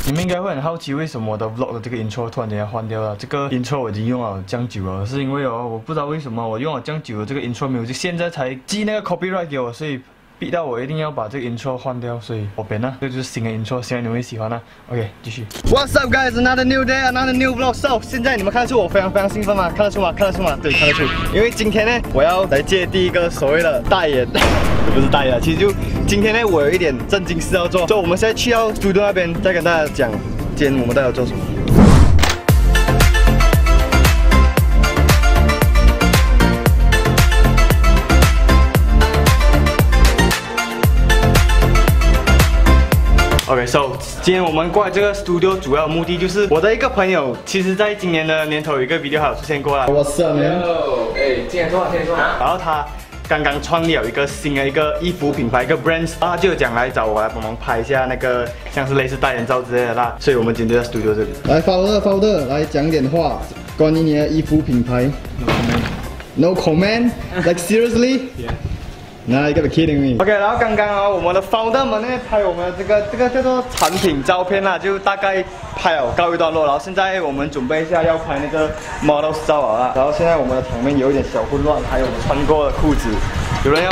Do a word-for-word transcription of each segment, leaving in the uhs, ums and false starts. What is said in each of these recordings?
你们应该会很好奇，为什么我的 vlog 的这个 intro 突然间要换掉了？这个 intro 我已经用了这样久了，是因为哦，我不知道为什么我用了这样久的这个 intro music， 现在才寄那个 copyright 给我，所以逼到我一定要把这个 intro 换掉，所以我编了，这就是新的 intro， 希望你们会喜欢啊。OK， 继续。What's up, guys? Another new day, another new vlog. So， 现在你们看得出我非常非常兴奋吗？看得出吗？看得出吗？对，看得出。因为今天呢，我要来接第一个所谓的代言，也不是代言，其实就今天呢，我有一点正经事要做，所以我们现在去到 studio 那边，再跟大家讲今天我们到底要做什么。OK，so 今天我们过来这个 studio 主要目的就是我的一个朋友，其实在今年的年头有一个 video 还有出现过啦。What's up, man？ 哎，今天做，今天做。 然后他刚刚创立了一个新的一个衣服品牌，一个 brand， 然后他就有讲来找我来帮忙拍一下那个像是类似代言照之类的啦。所以我们今天就在 studio 这里。来 ，founder founder 来讲点话，关于你的衣服品牌。No comment. No comment? Like seriously? Yeah.Nah, you gotta be kidding me. OK， 然后刚刚啊，我们的 founder 们呢拍我们的这个这个叫做产品照片啦，就大概拍了告一段落。然后现在我们准备一下要拍那个 model 照了啦。然后现在我们的场面有一点小混乱，还有我穿过的裤子，有人要吗？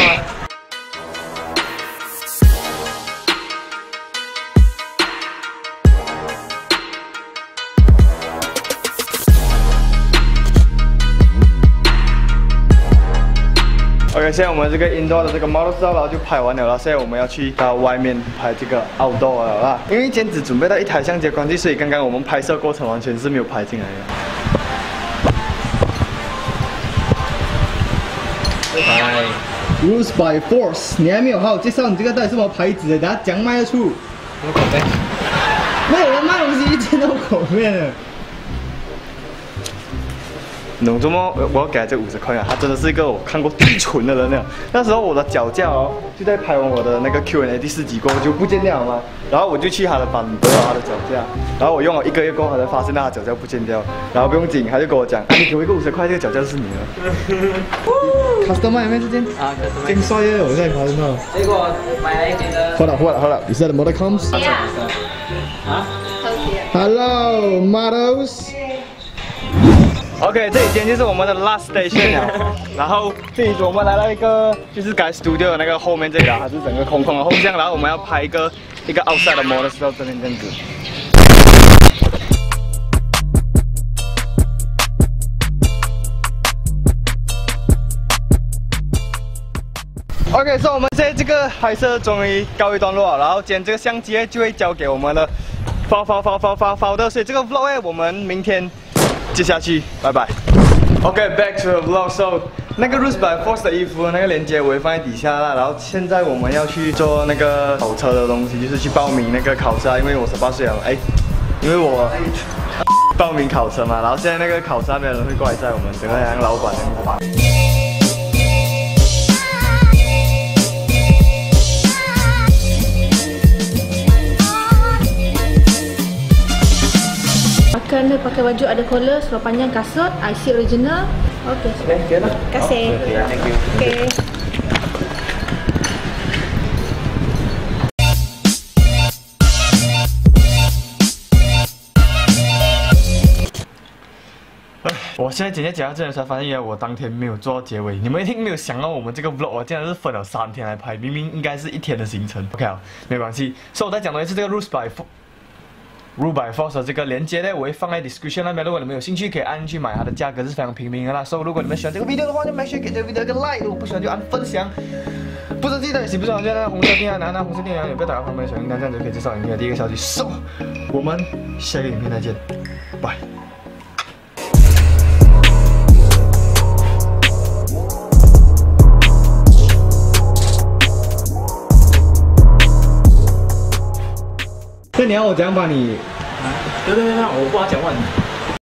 OK， 现在我们这个 indoor 的这个 model 照，然后就拍完了，然后现在我们要去到外面拍这个 outdoor 了啦。因为今天只准备到一台相机的关系，所以刚刚我们拍摄过程完全是没有拍进来的。 嗨 Rules by Force， 你还没有好好介绍你这个到底是什么牌子的，等下讲卖得出。 有口碑。 没有人卖东西一见到口面的。 你懂这么？我要给他这五十块啊！他真的是一个我看过最蠢的人了。那时候我的脚架哦，就在拍完我的那个 Q and A 第四集过后就不见掉了嘛。然后我就去他的班得到他的脚架，然后我用了一个月过后，才发现他的脚架不见掉。然后不用紧，他就跟我讲：“啊，你给我一个五十块，这个脚架就是你的。” Customer 有没有这件？啊 ，Customer。真帅耶！我现在发现到。 结果买了一件的。 Hold up, hold up, hold up. Is that the model comes? Yeah. 啊 Hello, models. OK， 这里今天就是我们的 last station 了。然后这里我们来到一个就是改 studio 的那个后面这里啊，它是整个空空的后巷，然后我们要拍一个一个 outside 的 model 到这边这样子。OK， 所以我们现在这个拍摄终于告一段落了，然后今天这个相机就会交给我们的发发发发发发的，所以这个 vlog 我们明天。 接下去，拜拜。OK，back to the vlog。So， 那个 Rules by Force 的衣服那个链接我会放在底下啦。然后现在我们要去做那个考车的东西，就是去报名那个考车，因为我十八岁了，哎，因为我报名考车嘛。然后现在那个考车那边人会过来载我们，整个像老板那样子。 Pakai pakai baju ada collar, seluar panjang kasut, I C original. Okey. Okey lah. Terima kasih. Thank you. Okey. Uh, 我现在今天讲到这里才发现，原来我当天没有做到结尾。你们一定没有想到，我们这个 vlog 我竟然是分了三天来拍，明明应该是一天的行程。OK， 没关系。所以我在讲的是这个 Rules by Rules by Force 的这个链接呢，我会放在 description 那边。如果你们有兴趣，可以按进去买，它的价格是非常平民的啦。所以如果你们喜欢这个 video 的话，就 make sure 给这个 video 一个 like， 如果不喜欢就按分享。不是记得喜不喜欢就按红色订阅，然后那红色订阅也不要打开旁边的小铃铛，这样就可以接收影片的第一个消息。So， 我们下个影片再见，拜。那你要我怎样帮你？ 对对对，我不好讲话。